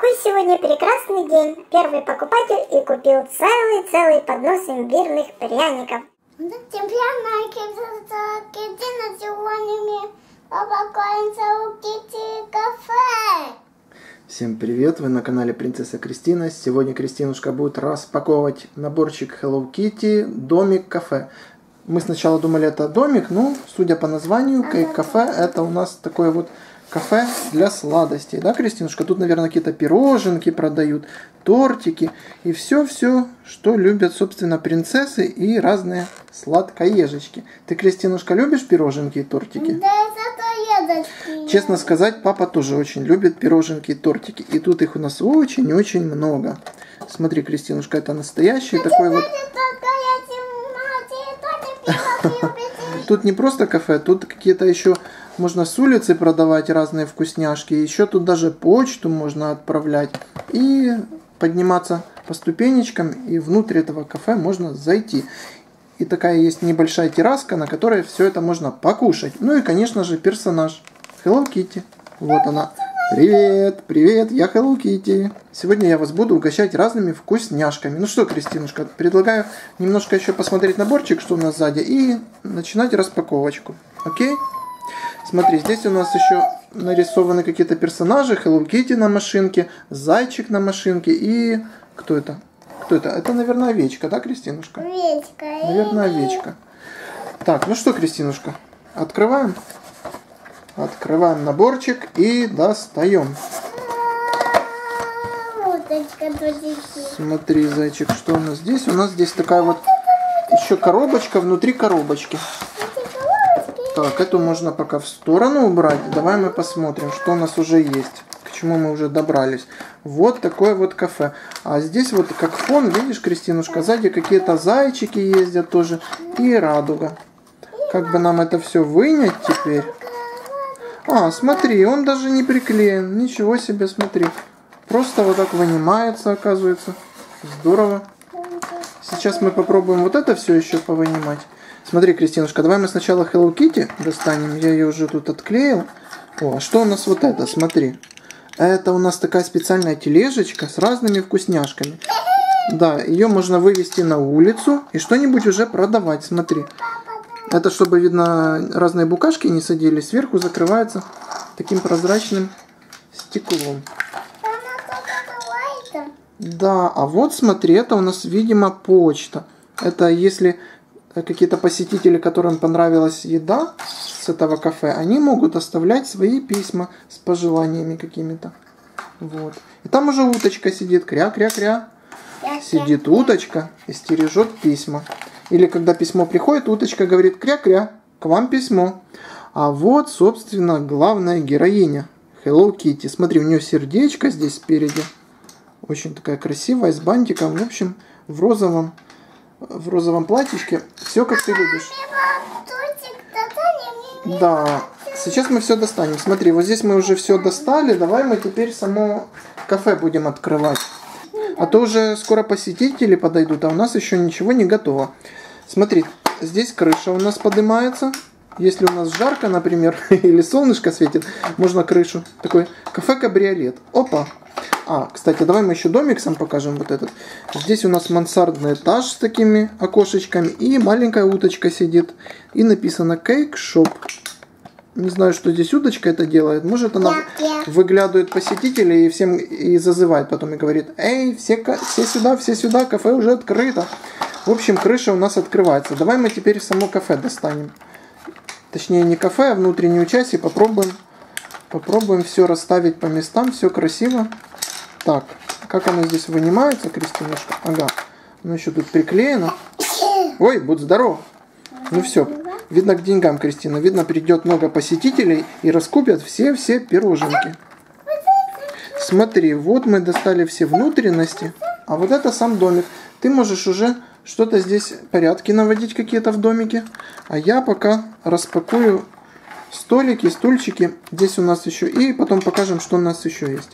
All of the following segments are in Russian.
Какой сегодня прекрасный день. Первый покупатель и купил целый поднос имбирных пряников. Всем привет, вы на канале Принцесса Кристина. Сегодня Кристинушка будет распаковывать наборчик Hello Kitty домик кафе. Мы сначала думали, это домик, но судя по названию, Кейк кафе, это у нас такое вот кафе для сладостей. Да, Кристинушка? Тут, наверное, какие-то пироженки продают, тортики и все, что любят, собственно, принцессы и разные сладкоежечки. Ты, Кристинушка, любишь пироженки и тортики? Да, сладкоежечки. Честно сказать, папа тоже очень любит пироженки и тортики. И тут их у нас очень много. Смотри, Кристинушка, это настоящий такой вот... Тут не просто кафе, тут какие-то еще можно с улицы продавать разные вкусняшки. Еще тут даже почту можно отправлять. И подниматься по ступенечкам, и внутрь этого кафе можно зайти. И такая есть небольшая терраска, на которой все это можно покушать. Ну и, конечно же, персонаж Hello Kitty. Вот она. Привет, я Hello Kitty. Сегодня я вас буду угощать разными вкусняшками. Ну что, Кристинушка, предлагаю немножко еще посмотреть наборчик, что у нас сзади, и начинать распаковочку. Окей? Смотри, здесь у нас еще нарисованы какие-то персонажи. Hello Kitty на машинке, зайчик на машинке и... Кто это? Это, наверное, овечка, да, Кристинушка? Овечка. Наверное, овечка. Так, ну что, Кристинушка, открываем? Открываем наборчик и достаем. Смотри, зайчик, что у нас здесь? У нас здесь такая вот еще коробочка внутри коробочки. Так, эту можно пока в сторону убрать. Давай мы посмотрим, что у нас уже есть. К чему мы уже добрались. Вот такое вот кафе. А здесь вот как фон, видишь, Кристинушка, сзади какие-то зайчики ездят тоже. И радуга. Как бы нам это все вынять теперь? А, смотри, он даже не приклеен. Ничего себе, смотри. Просто вот так вынимается, оказывается. Здорово. Сейчас мы попробуем вот это все еще повынимать. Смотри, Кристинушка, давай мы сначала Hello Kitty достанем. Я ее уже тут отклеил. О, а что у нас вот это? Смотри. Это у нас такая специальная тележечка с разными вкусняшками. Да, ее можно вывести на улицу и что-нибудь уже продавать. Смотри. Это чтобы, видно, разные букашки не садились. Сверху закрывается таким прозрачным стеклом. Да, а вот смотри, это у нас, видимо, почта. Это если какие-то посетители, которым понравилась еда с этого кафе, они могут оставлять свои письма с пожеланиями какими-то. Вот. И там уже уточка сидит, кря-кря-кря. Сидит уточка и стережет письма. Или когда письмо приходит, уточка говорит: кря-кря, к вам письмо. А вот, собственно, главная героиня Hello Kitty. Смотри, у нее сердечко здесь спереди. Очень такая красивая, с бантиком. В общем, в розовом платьишке. Все, как ты любишь. Да, сейчас мы все достанем. Смотри, вот здесь мы уже все достали. Давай мы теперь само кафе будем открывать. А то уже скоро посетители подойдут, а у нас еще ничего не готово. Смотри, здесь крыша у нас поднимается. Если у нас жарко, например, или солнышко светит, можно крышу. Такой кафе-кабриолет. Опа! А, кстати, давай мы еще домик сам покажем вот этот. Здесь у нас мансардный этаж с такими окошечками. И маленькая уточка сидит. И написано Cake Shop. Не знаю, что здесь удочка это делает. Может, она выглядывает посетителей и всем и зазывает потом и говорит: эй, все сюда, кафе уже открыто. В общем, крыша у нас открывается. Давай мы теперь само кафе достанем. Точнее, не кафе, а внутреннюю часть. И попробуем все расставить по местам. Все красиво. Так, как оно здесь вынимается, Кристинушка? Ага, ну еще тут приклеено. Ой, будь здоров. Ну все. Видно, к деньгам, Кристина. Видно, придет много посетителей и раскупят все пироженки. Смотри, вот мы достали все внутренности. А вот это сам домик. Ты можешь уже что-то здесь, порядки наводить какие-то в домике. А я пока распакую столики, стульчики. Здесь у нас еще. И потом покажем, что у нас еще есть.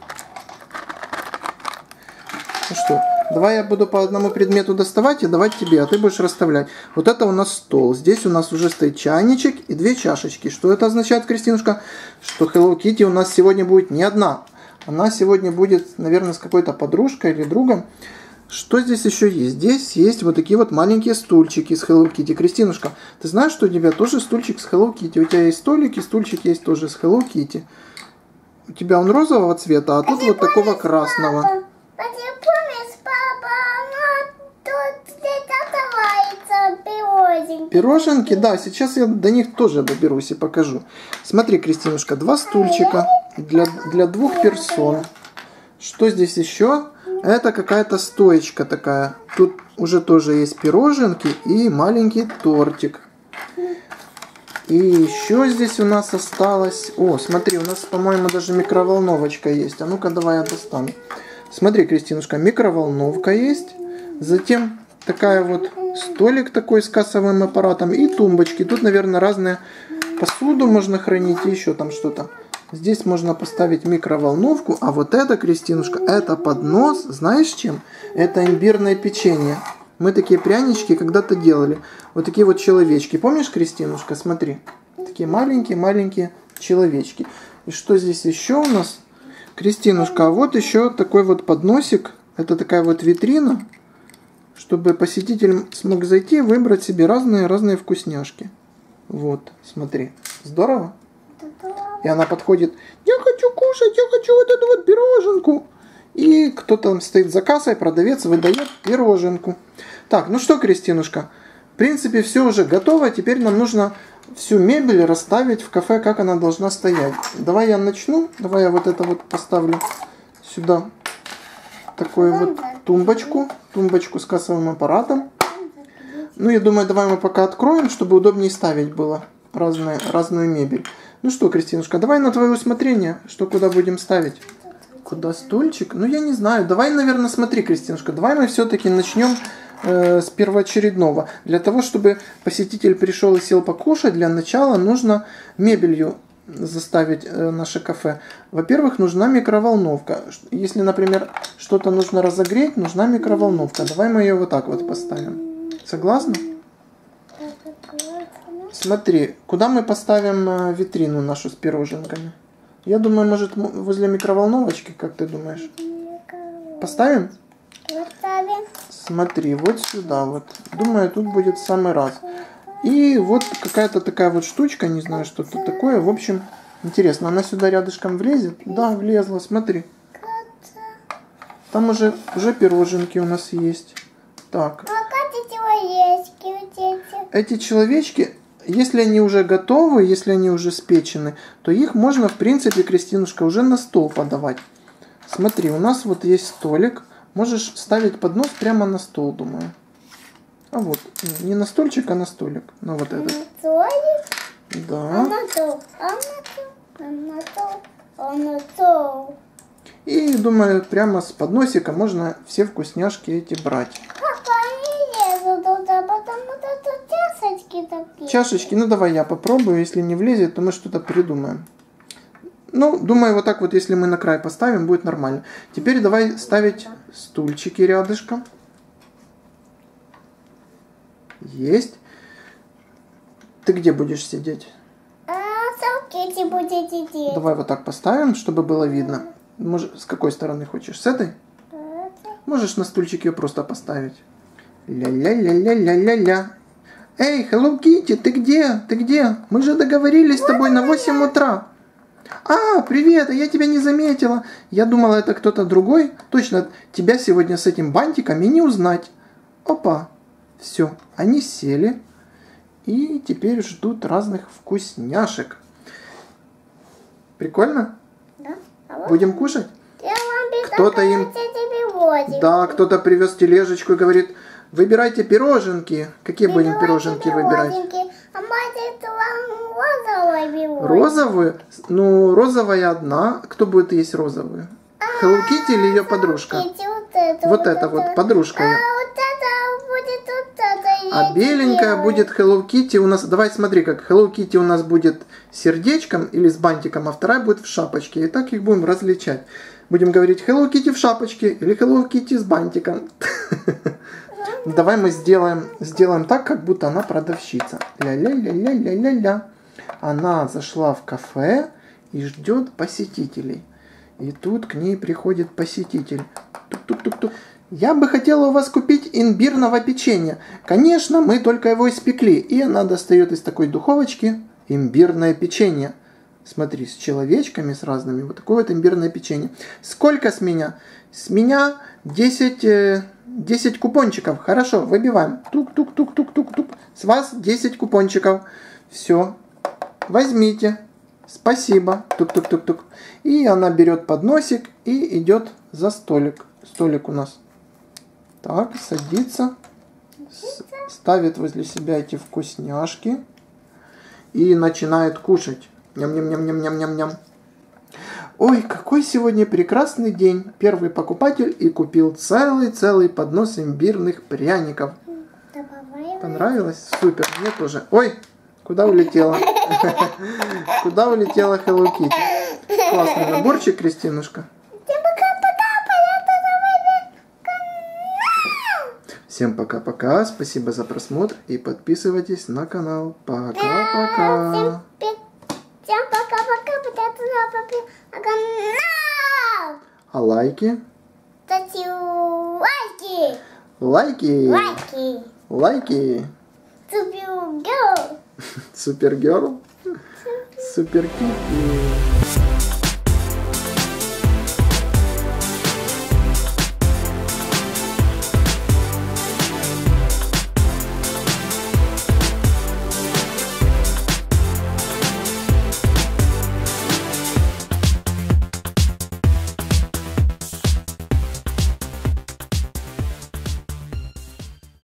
Ну что, давай я буду по одному предмету доставать и давать тебе, а ты будешь расставлять. Вот это у нас стол. Здесь у нас уже стоит чайничек и 2 чашечки. Что это означает, Кристинушка? Что Hello Kitty у нас сегодня будет не одна, Она сегодня будет, наверное, с какой-то подружкой или другом. Что здесь еще есть? Здесь есть вот такие вот маленькие стульчики с Hello Kitty. Кристинушка, ты знаешь, что у тебя тоже стульчик с Hello Kitty? У тебя есть столик, и стульчик есть тоже с Hello Kitty. У тебя он розового цвета, а тут вот такого красного. Папа, помнишь, папа, тут где-то называется пироженки. Пироженки, да, сейчас я до них тоже доберусь и покажу. Смотри, Кристинушка, 2 стульчика для 2 персон. Что здесь еще? Это какая-то стоечка такая. Тут уже тоже есть пироженки и маленький тортик. И еще здесь у нас осталось... О, смотри, у нас, по-моему, даже микроволновочка есть. А ну-ка, давай я достану. Смотри, Кристинушка, микроволновка есть. Затем такая вот столик такой с кассовым аппаратом и тумбочки. Тут, наверное, разные посуду можно хранить и еще там что-то. Здесь можно поставить микроволновку, а вот это, Кристинушка, это поднос, знаешь чем? Это имбирное печенье. Мы такие прянички когда-то делали. Вот такие вот человечки. Помнишь, Кристинушка? Смотри. Такие маленькие-маленькие человечки. И что здесь еще у нас? Кристинушка, а вот еще такой вот подносик. Это такая вот витрина, чтобы посетитель смог зайти и выбрать себе разные вкусняшки. Вот, смотри. Здорово? И она подходит, я хочу кушать, я хочу вот эту вот пироженку. И кто-то там стоит за кассой, продавец выдает пироженку. Так, ну что, Кристинушка, в принципе, все уже готово. Теперь нам нужно всю мебель расставить в кафе, как она должна стоять. Давай я начну. Давай я вот это вот поставлю сюда. Такую вот тумбочку с кассовым аппаратом. Ну, я думаю, давай мы пока откроем, чтобы удобнее ставить было разную мебель. Ну что, Кристинушка, давай на твое усмотрение, что куда будем ставить. Куда стульчик? Ну, я не знаю. Давай, наверное, смотри, Кристинушка, давай мы все-таки начнем с первоочередного. Для того, чтобы посетитель пришел и сел покушать, для начала нужно мебелью заставить наше кафе. Во-первых, нужна микроволновка. Если, например, что-то нужно разогреть, нужна микроволновка. Давай мы ее вот так вот поставим. Согласна? Смотри, куда мы поставим витрину нашу с пироженками? Я думаю, может, возле микроволновочки, как ты думаешь? Поставим? Поставим. Смотри, вот сюда вот. Думаю, тут будет в самый раз. И вот какая-то такая вот штучка, не знаю, что тут такое. В общем, интересно, она сюда рядышком влезет? Да, влезла, смотри. Там уже пироженки у нас есть. Так. А как эти человечки вот эти? Эти человечки, если они уже готовы, если они уже спечены, то их можно, в принципе, Кристинушка, уже на стол подавать. Смотри, у нас вот есть столик. Можешь ставить поднос прямо на стол, думаю. А вот, не на стольчик, а на столик. Ну вот этот. Столик? Да. И, думаю, прямо с подносика можно все вкусняшки эти брать. Папа, не лезу туда, потому что тут чашечки такие. Чашечки, ну давай я попробую. Если не влезет, то мы что-то придумаем. Ну, думаю, вот так вот, если мы на край поставим, будет нормально. Теперь давай ставить стульчики рядышком. Есть. Ты где будешь сидеть? Салфетки будете сидеть. Давай вот так поставим, чтобы было видно. Может, с какой стороны хочешь? С этой? Можешь на стульчик ее просто поставить. Ля-ля-ля-ля-ля-ля-ля. Эй, Hello Kitty, ты где? Ты где? Мы же договорились с тобой на 8 утра. А, привет, я тебя не заметила. Я думала, это кто-то другой. Точно, тебя сегодня с этим бантиком и не узнать. Опа, все, они сели и теперь ждут разных вкусняшек. Прикольно? Да? Будем кушать? Кто-то им... им... Да, кто-то привез тележечку и говорит, выбирайте пироженки. Какие будем пироженки выбирать? А может, вам розовый берут? Розовую? Ну, розовая одна. Кто будет есть розовую? Hello Kitty или ее подружка? Вот это вот, подружка ее. Вот это будет вот это. А беленькая будет Hello Kitty у нас... Давай смотри, как Hello Kitty у нас будет сердечком или с бантиком, а вторая будет в шапочке. И так их будем различать. Будем говорить Hello Kitty в шапочке или Hello Kitty с бантиком. Давай мы сделаем так, как будто она продавщица. Ля-ля-ля-ля-ля-ля-ля. Она зашла в кафе и ждет посетителей. И тут к ней приходит посетитель. Тук-тук-тук-тук. Я бы хотела у вас купить имбирного печенья. Конечно, мы только его испекли. И она достает из такой духовочки имбирное печенье. Смотри, с человечками, с разными. Вот такое вот имбирное печенье. Сколько с меня? С меня 10 купончиков. Хорошо, выбиваем. Тук-тук-тук-тук-тук-тук. С вас 10 купончиков. Все. Возьмите. Спасибо. Тук-тук-тук-тук. И она берет подносик и идет за столик. Столик у нас. Так, садится. Ставит возле себя эти вкусняшки. И начинает кушать. Ням-ням-ням-ням-ням-ням-ням. Ой, какой сегодня прекрасный день. Первый покупатель и купил целый поднос имбирных пряников. Понравилось? Супер, мне тоже. Ой, куда улетела? Куда улетела Hello Kitty? Классный наборчик, Кристинушка. Всем пока-пока, спасибо за просмотр и подписывайтесь на канал. Пока-пока. Всем пока-пока, подписывайтесь на канал. А лайки? Ставьте лайки. Лайки. Лайки. Лайки. Супергерл. Супергерл. Суперкики.